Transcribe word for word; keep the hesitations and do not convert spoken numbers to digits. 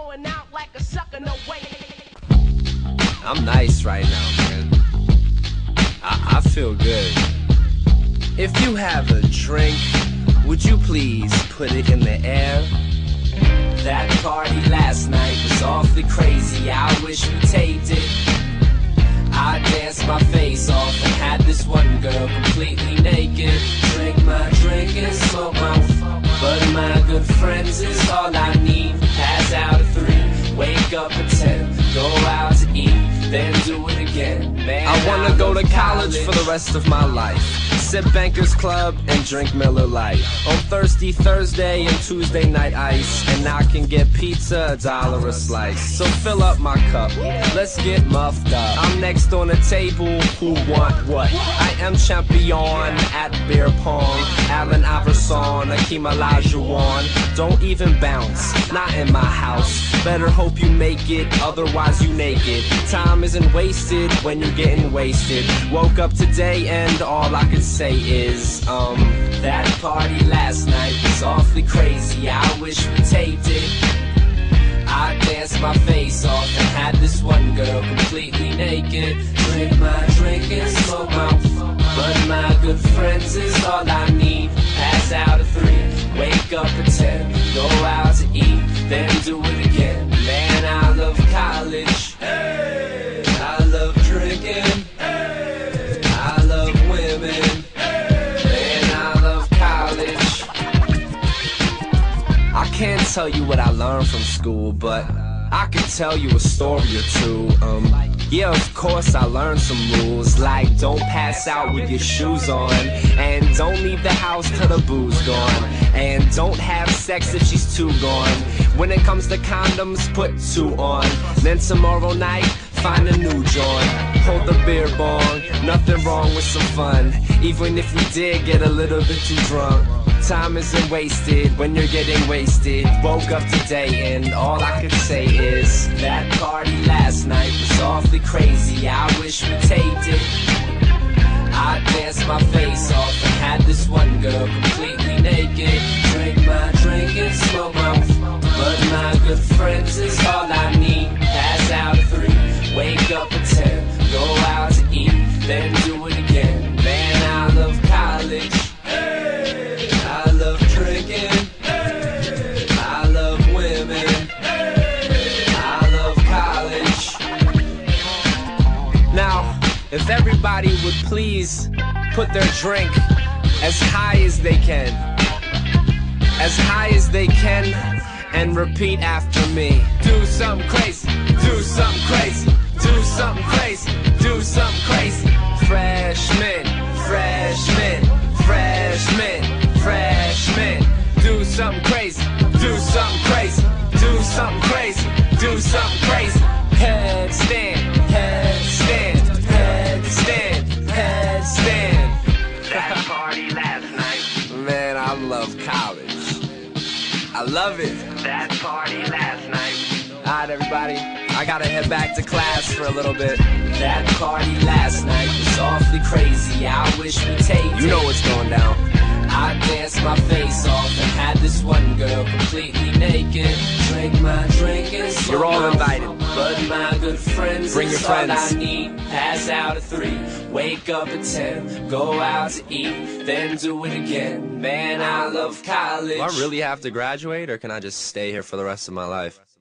going out like a sucker, no way. I'm nice right now, man. I, I feel good. If you have a drink, would you please put it in the air? That party last night was awfully crazy. I wish we taped it. I danced my face off and had this one girl completely naked. Drink my drink and smoke my weed, but my good friends is all I need. Pass out at three, wake up at ten, go out to eat, then do it again. Man, I wanna I go to college, college for the rest of my life. Sip Bankers Club and drink Miller Lite. On Thirsty Thursday and Tuesday night ice, and I can get pizza a dollar a slice. So fill up my cup, let's get muffed up. I'm next on the table, who want what? I am champion at beer pong. Allen Iverson, Akeem Olajuwon. Don't even bounce, not in my house. Better hope you make it, otherwise you naked. Time isn't wasted when you're getting wasted. Woke up today and all I can say is, um, that party last night was awfully crazy. I wish we taped it. I danced my face off and had this one girl completely naked. Drink my drink and smoke my weed, but my good friends is all I need. Pass out at three, wake up at ten, go out to eat, then do it again. Man, I love college. Hey, I love drinking. Hey, I love women. Man, I love college. I can't tell you what I learned from school, but I can tell you a story or two. Um, yeah, of course I learned some rules, like don't pass out with your shoes on, and don't leave the house till the booze gone, and don't have sex if she's too gone. When it comes to condoms, put two on. Then tomorrow night, find a new joint. Hold the beer bong, nothing wrong with some fun, even if we did get a little bit too drunk. Time isn't wasted when you're getting wasted. Woke up today and all I could say is, that party last night was awfully crazy. I wish we taped it. I danced my face off and had this one girl completely naked. Drink my drink and smoke my weed, but my good friends is all I need. Pass out at three, wake up at ten, go out to eat, then do it again. Man, I love college. Hey, I love drinking. Hey, I love women. Hey, I love college. Now, if everybody would please put their drink as high as they can, as high as they can, and repeat after me. Do something crazy, do something crazy, do something crazy, do something crazy. Freshmen, freshmen, freshmen, freshmen. Do something crazy, do something crazy, do something crazy, do something crazy. Headstand, headstand, headstand, headstand. That party last night. Man, I love college. I love it. That party last night. Alright, everybody, I gotta head back to class for a little bit. That party last night was awfully crazy. I wish we taped it. You know what's going down. I danced my face off and had this one girl completely naked. Drink my drink and smoke. You're all invited. But my good friends, bring your friends. All I need. Pass out at three, wake up at ten, go out to eat, then do it again. Man, I love college. Do I really have to graduate, or can I just stay here for the rest of my life?